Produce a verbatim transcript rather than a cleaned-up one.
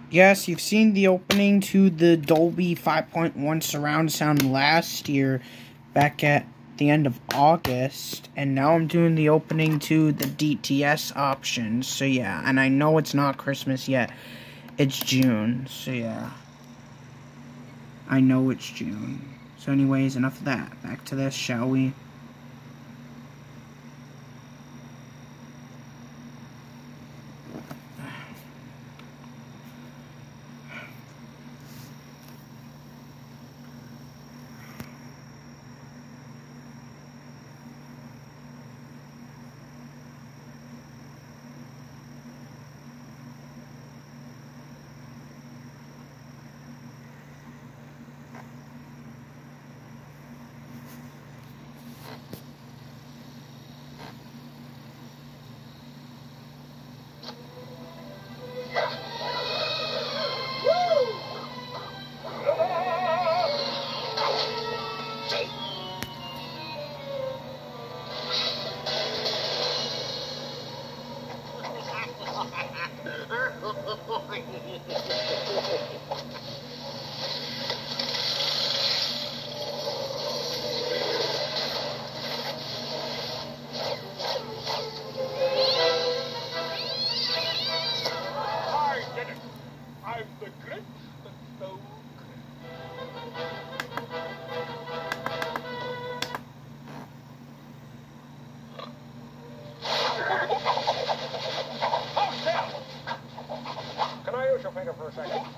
Yes, you've seen the opening to the Dolby five point one surround sound last year, back at the end of August, and now I'm doing the opening to the D T S options, so yeah, and I know it's not Christmas yet, it's June, so yeah, I know it's June. So anyways, enough of that, back to this, shall we? I'm the Grinch that stole Oh, Sam! Can I use your finger for a second?